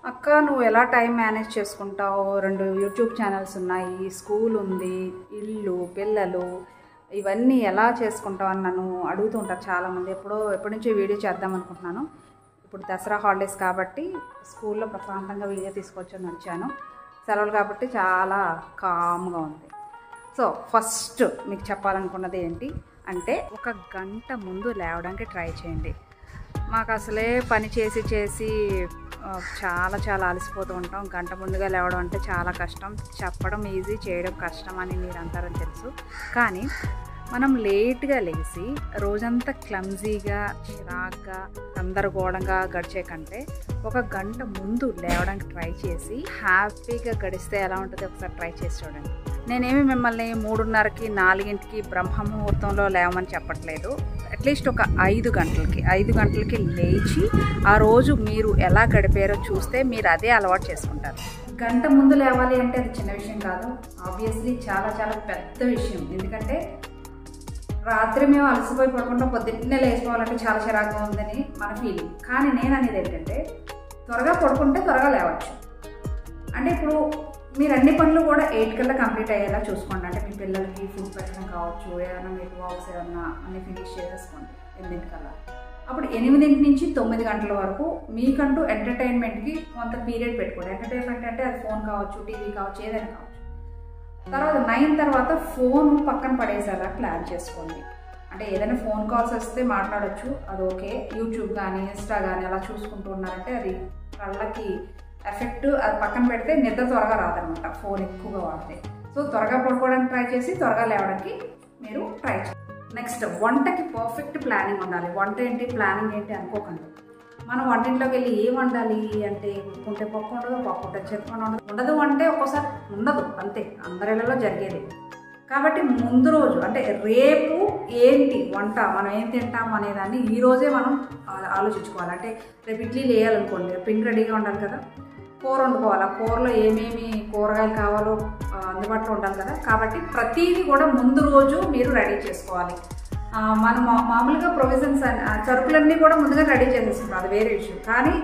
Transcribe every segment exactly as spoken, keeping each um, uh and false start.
అక్క నువ్వు ఎలా టైం మేనేజ్ చేసుకుంటావు? రెండు యూట్యూబ్ ఛానల్స్ ఉన్నాయి, స్కూల్ ఉంది, ఇల్లు, పిల్లలు, ఇవన్నీ ఎలా చేసుకుంటావు అని నన్ను అడుగుతూ ఉంటారు చాలామంది. ఎప్పుడో ఎప్పటి నుంచో వీడియో చేద్దాం అనుకుంటున్నాను. ఇప్పుడు దసరా హాలిడేస్ కాబట్టి స్కూల్లో ప్రశాంతంగా వీడియో తీసుకొచ్చి వచ్చాను. సెలవులు కాబట్టి చాలా కామ్గా ఉంది. సో ఫస్ట్ మీకు చెప్పాలనుకున్నది ఏంటి అంటే, ఒక గంట ముందు లేవడానికి ట్రై చేయండి. మాకు అసలే పని చేసి చేసి చాలా చాలా అలసిపోతూ ఉంటాం. గంట ముందుగా లేవడం అంటే చాలా కష్టం. చెప్పడం ఈజీ, చేయడం కష్టం అని మీరు అంటారని తెలుసు. కానీ మనం లేట్గా లేచి రోజంతా క్లమ్జీగా, చిరాగ్గా, గందరగోళంగా గడిచే కంటే ఒక గంట ముందు లేవడానికి ట్రై చేసి హ్యాపీగా గడిస్తే ఎలా ఉంటుందో ఒకసారి ట్రై చేసి చూడండి. నేనేమి మిమ్మల్ని మూడున్నరకి నాలుగింటికి బ్రహ్మ ముహూర్తంలో లేవమని చెప్పట్లేదు. అట్లీస్ట్ ఒక ఐదు గంటలకి ఐదు గంటలకి లేచి ఆ రోజు మీరు ఎలా గడిపారో చూస్తే మీరు అదే అలవాటు చేసుకుంటారు. గంట ముందు లేవాలి అంటే అది చిన్న విషయం కాదు. ఆబ్వియస్లీ చాలా చాలా పెద్ద విషయం. ఎందుకంటే రాత్రి మేము అలసిపోయి పడుకుంటాం, పొద్దున్నే లేచిపోవాలంటే చాలా చిరాకుగా ఉందని మన ఫీలింగ్. కానీ నేను అనేది ఏంటంటే, త్వరగా పడుకుంటే త్వరగా లేవచ్చు. అంటే ఇప్పుడు మీరు అన్ని పనులు కూడా ఎయిట్ కల్లా కంప్లీట్ అయ్యేలా చూసుకోండి. అంటే మీ పిల్లలకి ఫుడ్ పెట్టడం కావచ్చు, ఏదైనా మీకు వర్క్స్ ఏమన్నా అన్ని ఫినిష్ చేసేసుకోండి ఎనిమిదింటికల్లా. అప్పుడు ఎనిమిదింటి నుంచి తొమ్మిది గంటల వరకు మీకంటూ ఎంటర్టైన్మెంట్కి కొంత పీరియడ్ పెట్టుకోండి. ఎంటర్టైన్మెంట్ అంటే అది ఫోన్ కావచ్చు, టీవీ కావచ్చు, ఏదైనా కావచ్చు. తర్వాత నైన్ తర్వాత ఫోన్ పక్కన పడేసేలా ప్లాన్ చేసుకోండి. అంటే ఏదైనా ఫోన్ కాల్స్ వస్తే మాట్లాడచ్చు, అది ఓకే. యూట్యూబ్ కానీ ఇన్స్టా కానీ అలా చూసుకుంటూ ఉన్నారంటే అది కళ్ళకి ఎఫెక్ట్. అది పక్కన పెడితే నిద్ర త్వరగా రాదనమాట ఫోన్ ఎక్కువగా వాడితే. సో త్వరగా పడుకోవడానికి ట్రై చేసి త్వరగా లేవడానికి మీరు ట్రై చేయండి. నెక్స్ట్, వంటకి పర్ఫెక్ట్ ప్లానింగ్ ఉండాలి. వంట ఏంటి, ప్లానింగ్ ఏంటి అనుకోకండి. మనం వంటింట్లోకి వెళ్ళి ఏం వండాలి అంటే, ఉంటే పప్పు ఉండదు, పప్పు ఉంటే చెప్పుకుండా ఉండదు. ఉండదు అంటే ఒక్కోసారి ఉండదు, అంతే, అందరిలో జరిగేది. కాబట్టి ముందు రోజు అంటే రేపు ఏంటి వంట, మనం ఏం తింటాము అనేదాన్ని ఈరోజే మనం ఆలోచించుకోవాలి. అంటే రేపు ఇడ్లీలు వేయాలనుకోండి, పిండి రెడీగా ఉండాలి కదా. కూర వండుకోవాలి, ఆ కూరలో ఏమేమి కూరగాయలు కావాలో అందుబాటులో ఉండాలి కదా. కాబట్టి ప్రతిదీ కూడా ముందు రోజు మీరు రెడీ చేసుకోవాలి. మనం మామూలుగా ప్రొవిజన్స్ సరుకులన్నీ కూడా ముందుగా రెడీ చేసేసుకుంటాం, అది వేరే విషయం. కానీ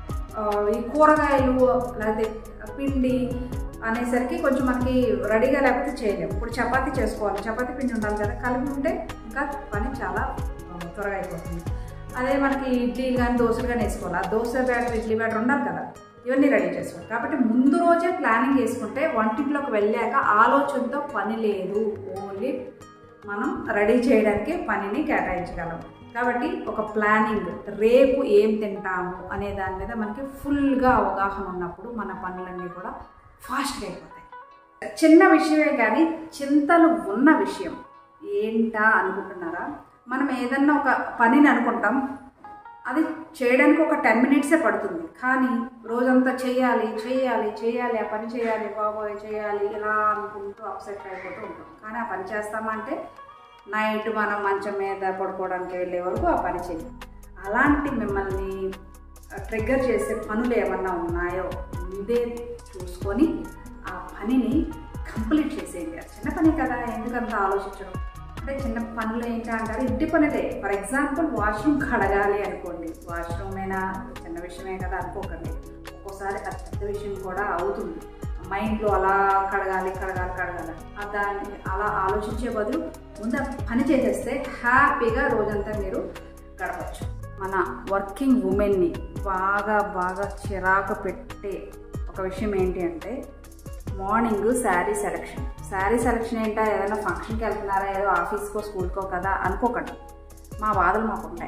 ఈ కూరగాయలు లేకపోతే పిండి అనేసరికి కొంచెం మనకి రెడీగా లేకపోతే చేయలేము. ఇప్పుడు చపాతీ చేసుకోవాలి, చపాతీ పిండి ఉండాలి కదా, కలిపి ఉంటే ఇంకా పని చాలా త్వరగా అయిపోతుంది. అదే మనకి ఇడ్లీలు కానీ దోశలు కానీ వేసుకోవాలి, ఆ దోశ బ్యాటర్, ఇడ్లీ బ్యాటర్ ఉండాలి కదా, ఇవన్నీ రెడీ చేసుకోవాలి. కాబట్టి ముందు రోజే ప్లానింగ్ చేసుకుంటే వంటింట్లోకి వెళ్ళాక ఆలోచనతో పని లేదు, ఓన్లీ మనం రెడీ చేయడానికి పనిని కేటాయించగలం. కాబట్టి ఒక ప్లానింగ్, రేపు ఏం తింటాము అనే దాని మీద మనకి ఫుల్గా అవగాహన ఉన్నప్పుడు మన పనులన్నీ కూడా ఫాస్ట్గా అయిపోతాయి. చిన్న విషయమే కానీ చింతలు ఉన్న విషయం ఏంటా అనుకుంటున్నారా? మనం ఏదన్నా ఒక పనిని అనుకుంటాం, అది చేయడానికి ఒక టెన్ మినిట్సే పడుతుంది. కానీ రోజంతా చేయాలి చేయాలి చేయాలి ఆ పని చేయాలి, బాబోయ్ చేయాలి ఇలా అనుకుంటూ అప్సెట్ అయిపోతూ ఉంటాం. కానీ ఆ పని చేస్తామంటే నైట్ మనం మంచం మీద పడుకోవడానికి వెళ్ళే వరకు ఆ పని చేయాలి. అలాంటి మిమ్మల్ని ట్రిగ్గర్ చేసే పనులు ఏమన్నా ఉన్నాయో ముందే చూసుకొని ఆ పనిని కంప్లీట్ చేసేయండి. చిన్న పని కదా, ఎందుకంత ఆలోచించడం. అంటే చిన్న పనులు ఏంటి అంటారు, ఇంటి పనిదే. ఫర్ ఎగ్జాంపుల్ వాష్రూమ్ కడగాలి అనుకోండి, వాష్రూమ్ అయినా చిన్న విషయమే కదా అనుకోకండి. ఒక్కోసారి అది పెద్ద విషయం కూడా అవుతుంది. మైండ్లో అలా కడగాలి కడగాలి కడగాలి దాన్ని అలా ఆలోచించే బదులు ముందు పని చేసేస్తే హ్యాపీగా రోజంతా మీరు గడపచ్చు. మన వర్కింగ్ ఉమెన్ని బాగా బాగా చిరాకు పెట్టే ఒక విషయం ఏంటి అంటే, morning sari selection. Sari selection ఏంటా, ఏదైనా ఫంక్షన్కి వెళ్తున్నారా, ఏదో ఆఫీస్కో స్కూల్కో కదా అనుకోకండి. మా బాధలు మాకు ఉంటాయి,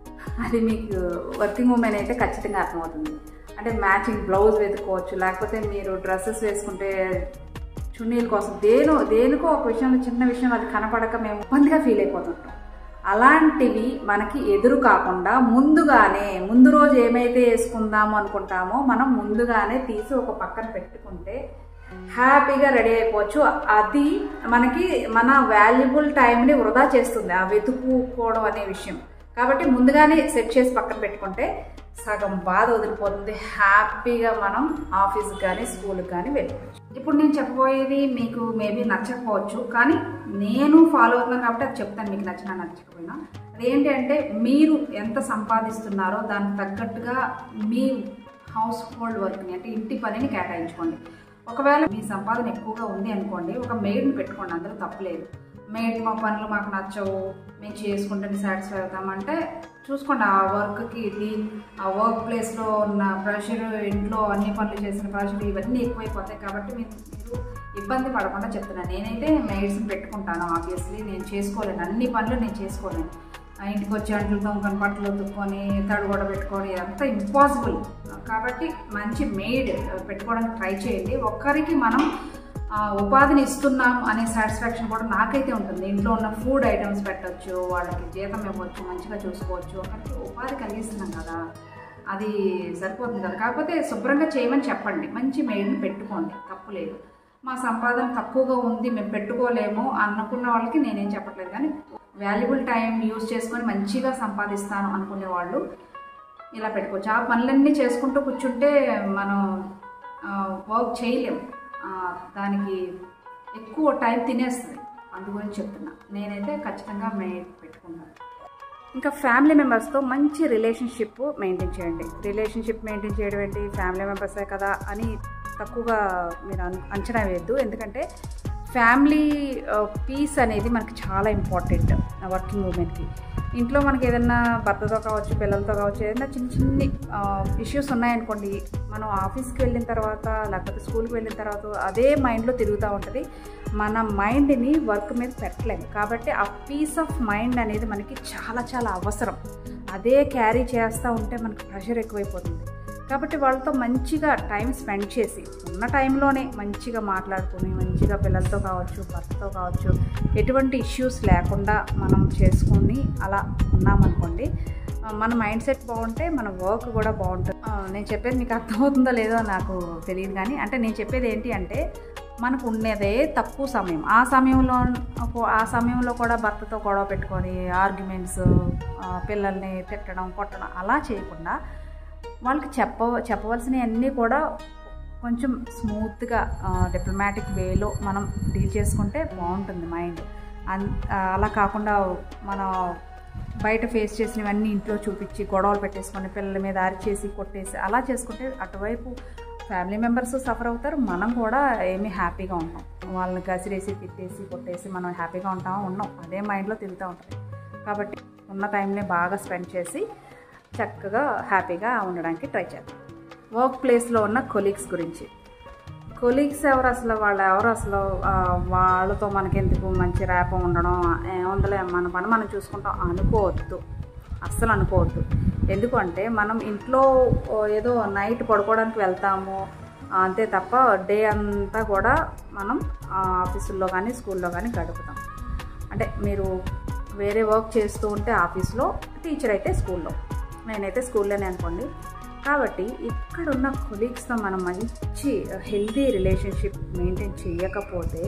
అది మీకు వర్కింగ్ ఉమెన్ అయితే ఖచ్చితంగా అర్థమవుతుంది. అంటే మ్యాచింగ్ బ్లౌజ్ వెతుక్కోవచ్చు, లేకపోతే మీరు డ్రెస్సెస్ వేసుకుంటే చున్నీల కోసం దేనో దేనికో ఒక విషయంలో చిన్న విషయం అది కనపడక మేము ఇబ్బందిగా ఫీల్ అయిపోతుంటాం. అలాంటివి మనకి ఎదురు కాకుండా ముందుగానే, ముందు రోజు ఏమైతే వేసుకుందాము అనుకుంటామో మనం ముందుగానే తీసి ఒక పక్కన పెట్టుకుంటే హ్యాపీగా రెడీ అయిపోవచ్చు. అది మనకి మన వాల్యుబుల్ టైంని వృధా చేస్తుంది ఆ వెతుకుకోవడం అనే విషయం. కాబట్టి ముందుగానే సెట్ చేసి పక్కన పెట్టుకుంటే సగం బాధ వదిలిపోతుంది. హ్యాపీగా మనం ఆఫీస్కి కానీ స్కూల్కి కానీ వెళ్ళిపోవచ్చు. ఇప్పుడు నేను చెప్పబోయేది మీకు మేబీ నచ్చకపోవచ్చు, కానీ నేను ఫాలో అవుతున్నాను కాబట్టి అది చెప్తాను, మీకు నచ్చినా నచ్చకపోయినా. అదేంటి అంటే, మీరు ఎంత సంపాదిస్తున్నారో దానికి తగ్గట్టుగా మీ హౌస్ హోల్డ్ వర్క్ని అంటే ఇంటి పనిని కేటాయించుకోండి. ఒకవేళ మీ సంపాదన ఎక్కువగా ఉంది అనుకోండి, ఒక మెయిడ్ని పెట్టుకోండి, అందులో తప్పలేదు. మెయిడ్ మా పనులు మాకు నచ్చవు, మేము చేసుకుంటే సాటిస్ఫై అవుతామంటే చూసుకోండి. ఆ వర్క్కి ఇది ఆ వర్క్ ప్లేస్లో ఉన్న ప్రెషర్, ఇంట్లో అన్ని పనులు చేసిన ప్రెషర్ ఇవన్నీ ఎక్కువైపోతాయి. కాబట్టి మీరు మీరు ఇబ్బంది పడకుండా చెప్తున్నాను. నేనైతే మెయిడ్స్ని పెట్టుకుంటాను. ఆబ్వియస్లీ నేను చేసుకోలేను, అన్ని పనులు నేను చేసుకోలేను. ఇంటికి వచ్చి అంట్లు తొంకొని బట్టలు తుక్కొని తడు కూడా పెట్టుకొని అంతా ఇంపాసిబుల్. కాబట్టి మంచి మెయిడ్ పెట్టుకోవడానికి ట్రై చేయండి. ఒక్కరికి మనం ఉపాధిని ఇస్తున్నాం అనే సాటిస్ఫాక్షన్ కూడా నాకైతే ఉంటుంది. ఇంట్లో ఉన్న ఫుడ్ ఐటమ్స్ పెట్టవచ్చు, వాళ్ళకి జీతం ఇవ్వచ్చు, మంచిగా చూసుకోవచ్చు. ఒకరికి ఉపాధి కలిగిస్తున్నాం కదా, అది సరిపోతుంది కదా. కాకపోతే శుభ్రంగా చేయమని చెప్పండి, మంచి మెయిడ్ని పెట్టుకోండి, తప్పులేదు. మా సంపాదన తక్కువగా ఉంది మేము పెట్టుకోలేము అనుకున్న వాళ్ళకి నేనేం చెప్పట్లేదు. కానీ వాల్యుబుల్ టైం యూజ్ చేసుకొని మంచిగా సంపాదిస్తాను అనుకునే వాళ్ళు ఇలా పెట్టుకోవచ్చు. ఆ పనులన్నీ చేసుకుంటూ కూర్చుంటే మనం వర్క్ చేయలేము, దానికి ఎక్కువ టైం తినేస్తుంది. అందు గురించి చెప్తున్నా. నేనైతే ఖచ్చితంగా మెయిడ్ పెట్టుకున్నాను. ఇంకా ఫ్యామిలీ మెంబర్స్తో మంచి రిలేషన్షిప్ మెయింటైన్ చేయండి. రిలేషన్షిప్ మెయింటైన్ చేయడం ఏంటి, ఫ్యామిలీ మెంబర్సే కదా అని తక్కువగా మీరు అంచనా వేయద్దు. ఎందుకంటే ఫ్యామిలీ పీస్ అనేది మనకి చాలా ఇంపార్టెంట్ వర్కింగ్ ఉమెన్కి. ఇంట్లో మనకి ఏదైనా భర్తతో కావచ్చు, పిల్లలతో కావచ్చు, ఏదైనా చిన్న చిన్ని ఇష్యూస్ ఉన్నాయనుకోండి, మనం ఆఫీస్కి వెళ్ళిన తర్వాత లేకపోతే స్కూల్కి వెళ్ళిన తర్వాత అదే మైండ్లో తిరుగుతూ ఉంటుంది. మన మైండ్ని వర్క్ మీద పెట్టలేము. కాబట్టి ఆ పీస్ ఆఫ్ మైండ్ అనేది మనకి చాలా చాలా అవసరం. అదే క్యారీ చేస్తూ ఉంటే మనకి ప్రెషర్ ఎక్కువైపోతుంది. కాబట్టి వాళ్ళతో మంచిగా టైం స్పెండ్ చేసి ఉన్న టైంలోనే మంచిగా మాట్లాడుకుని మంచిగా పిల్లలతో కావచ్చు, భర్తతో కావచ్చు, ఎటువంటి ఇష్యూస్ లేకుండా మనం చేసుకొని అలా ఉన్నామనుకోండి, మన మైండ్ సెట్ బాగుంటే మన వర్క్ కూడా బాగుంటుంది. నేను చెప్పేది మీకు అర్థమవుతుందో లేదో నాకు తెలియదు, కానీ అంటే నేను చెప్పేది ఏంటి అంటే మనకు ఉండేదే తక్కువ సమయం. ఆ సమయంలో ఆ సమయంలో కూడా భర్తతో గొడవ పెట్టుకొని ఆర్గ్యుమెంట్స్, పిల్లల్ని తిట్టడం, కొట్టడం అలా చేయకుండా వాళ్ళకి చెప్ప చెప్పవలసినవన్నీ కూడా కొంచెం స్మూత్గా డిప్లొమాటిక్ వేలో మనం డీల్ చేసుకుంటే బాగుంటుంది మైండ్. అలా కాకుండా మనం బయట ఫేస్ చేసినవన్నీ ఇంట్లో చూపించి గొడవలు పెట్టేసుకొని పిల్లల మీద అరిచేసి కొట్టేసి అలా చేసుకుంటే అటువైపు ఫ్యామిలీ మెంబర్స్ సఫర్ అవుతారు, మనం కూడా ఏమీ హ్యాపీగా ఉంటాం. వాళ్ళని కసిరేసి తిట్టేసి కొట్టేసి మనం హ్యాపీగా ఉంటామో ఉన్నాం, అదే మైండ్లో తిరుగుతూ ఉంటుంది. కాబట్టి ఉన్న టైంని బాగా స్పెండ్ చేసి చక్కగా హ్యాపీగా ఉండడానికి ట్రై చేద్దాం. వర్క్ ప్లేస్లో ఉన్న కొలీగ్స్ గురించి. కొలీగ్స్ ఎవరు అసలు, వాళ్ళు ఎవరు అసలు, వాళ్ళతో మనకెందుకు మంచి ర్యాపం ఉండడం, ఏముందలే మన పని మనం చూసుకుంటాం అనుకోవద్దు, అస్సలు అనుకోవద్దు. ఎందుకంటే మనం ఇంట్లో ఏదో నైట్ పడుకోవడానికి వెళ్తాము అంతే తప్ప డే అంతా కూడా మనం ఆఫీసుల్లో కానీ స్కూల్లో కానీ గడుపుతాం. అంటే మీరు వేరే వర్క్ చేస్తూ ఉంటే ఆఫీస్లో, టీచర్ అయితే స్కూల్లో, నేనైతే స్కూల్లోనే అనుకోండి. కాబట్టి ఇక్కడున్న కొలీగ్స్తో మనం మంచి హెల్తీ రిలేషన్షిప్ మెయింటైన్ చేయకపోతే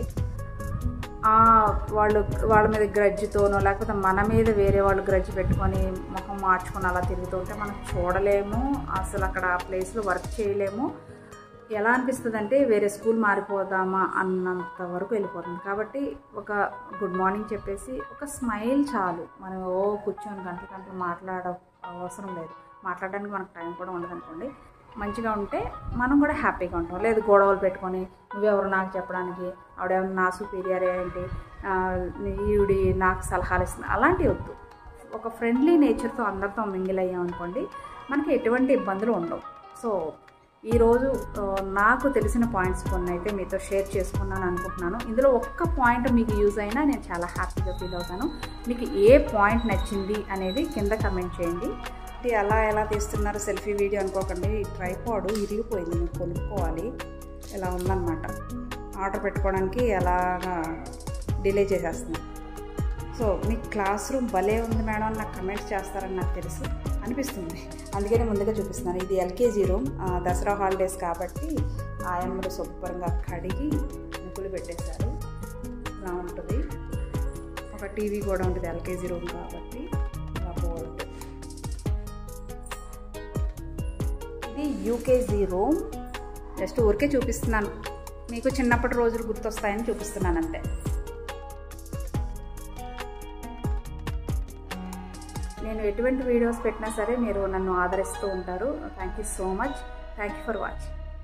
వాళ్ళు వాళ్ళ మీద గ్రడ్జ్తోనో లేకపోతే మన మీద వేరే వాళ్ళు గ్రడ్జ్ పెట్టుకొని ముఖం మార్చుకొని అలా తిరుగుతుంటే మనం చూడలేము, అసలు అక్కడ ఆ ప్లేస్లో వర్క్ చేయలేము. ఎలా అనిపిస్తుంది అంటే వేరే స్కూల్ మారిపోదామా అన్నంత వరకు వెళ్ళిపోతుంది. కాబట్టి ఒక గుడ్ మార్నింగ్ చెప్పేసి ఒక స్మైల్ చాలు. మనం ఓ కూర్చొని గంటల గంటలు మాట్లాడ అవసరం లేదు, మాట్లాడడానికి మనకు టైం కూడా ఉండదు అనుకోండి. మంచిగా ఉంటే మనం కూడా హ్యాపీగా ఉంటాం. లేదు గొడవలు పెట్టుకొని నువ్వెవరు నాకు చెప్పడానికి, ఆవిడేమన్నా నా సుపీరియర్ ఏంటి, ఈవిడి నాకు సలహాలు ఇస్తుంది, అలాంటివి వద్దు. ఒక ఫ్రెండ్లీ నేచర్తో అందరితో మింగిల్ అయ్యాం అనుకోండి, మనకి ఎటువంటి ఇబ్బందులు ఉండవు. సో ఈరోజు నాకు తెలిసిన పాయింట్స్ కొన్ని అయితే మీతో షేర్ చేసుకున్నాను అనుకుంటున్నాను. ఇందులో ఒక్క పాయింట్ మీకు యూజ్ అయినా నేను చాలా హ్యాపీగా ఫీల్ అవుతాను. మీకు ఏ పాయింట్ నచ్చింది అనేది కింద కమెంట్ చేయండి. అలా ఎలా తీస్తున్నారు సెల్ఫీ వీడియో అనుకోకండి, ట్రైపాడ్ ఇరిగిపోయింది, మీకు కొనుక్కోవాలి, ఇలా ఉందన్నమాట. ఆర్డర్ పెట్టుకోవడానికి అలాగా డిలే చేసేస్తున్నాను. సో మీ క్లాస్ రూమ్ భలే ఉంది మేడం అని నాకు కమెంట్స్ చేస్తారని నాకు తెలుసు అనిపిస్తుంది, అందుకనే ముందుగా చూపిస్తున్నాను. ఇది ఎల్కేజీ రూమ్, దసరా హాలిడేస్ కాబట్టి ఆయమ్మలు శుభ్రంగా కడిగి ముగ్గులు పెట్టేశారు. ఇలా ఉంటుంది. ఒక టీవీ కూడా ఉంటుంది ఎల్కేజీ రూమ్ కాబట్టి. ఇలా బాగుంటుంది. ఇది యూకేజీ రూమ్. జస్ట్ ఊరికే చూపిస్తున్నాను, మీకు చిన్నప్పటి రోజులు గుర్తొస్తాయని చూపిస్తున్నాను అంతే. నేను ఎటువంటి వీడియోస్ పెట్టినా సరే మీరు నన్ను ఆదరిస్తూ ఉంటారు. Thank you so much. Thank you for watching.